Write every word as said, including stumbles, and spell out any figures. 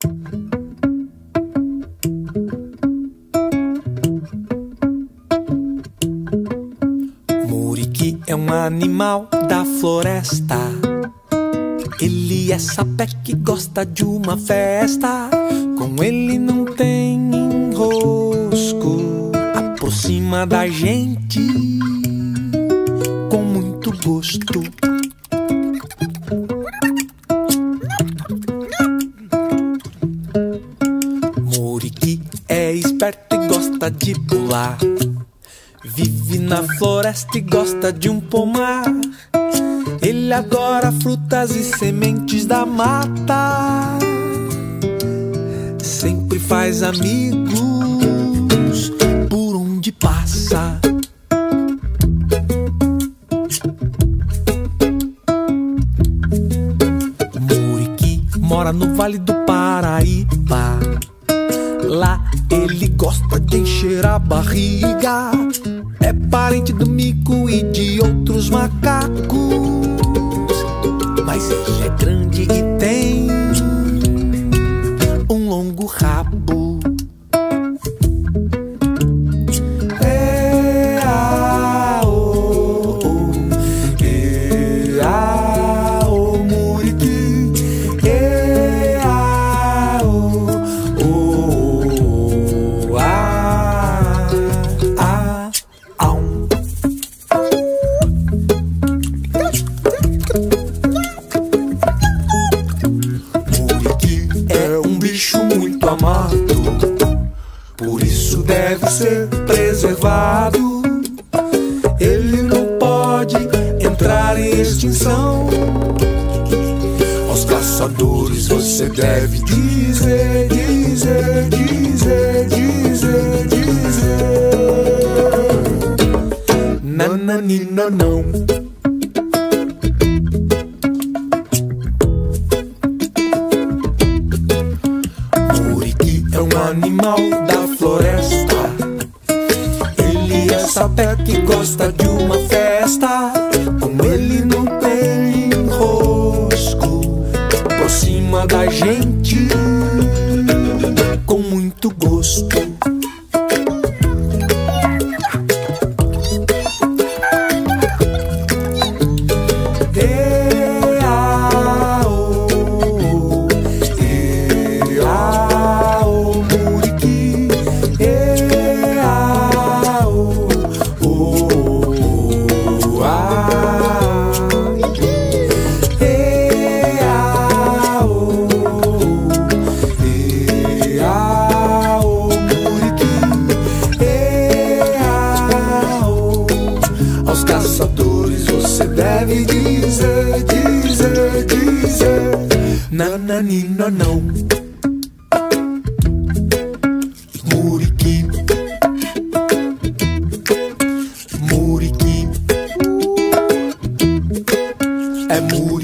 Muriqui é um animal da floresta. Ele é sapé que gosta de uma festa. Com ele não tem enrosco. Aproxima da gente com muito gosto. Muriqui é esperto e gosta de pular. Vive na floresta e gosta de um pomar. Ele adora frutas e sementes da mata. Sempre faz amigos por onde passa. Muriqui mora no Vale do Paraíba. Lá ele gosta de encher a barriga. É parente do mico e de outros macacos. Mas ele é grande e tem um longo rabo. É a o é a o Muriqui. É a o a a a um. Muriqui é um bicho muito amado, por isso deve ser preservado. Ele não pode entrar em extinção. Aos caçadores você deve dizer, dizer, dizer, dizer, dizer nananina não. Muriqui é um animal da floresta. Ele é sapé que gosta de uma festa. Com ele não tem enrosco. Aproxima da gente com muito gosto. É a o é a o Muriqui. É a o a é a o é a o Muriqui. É a o aos caçadores você deve dizer, dizer, dizer nananina não. Muriqui, Muriqui, é Muriqui.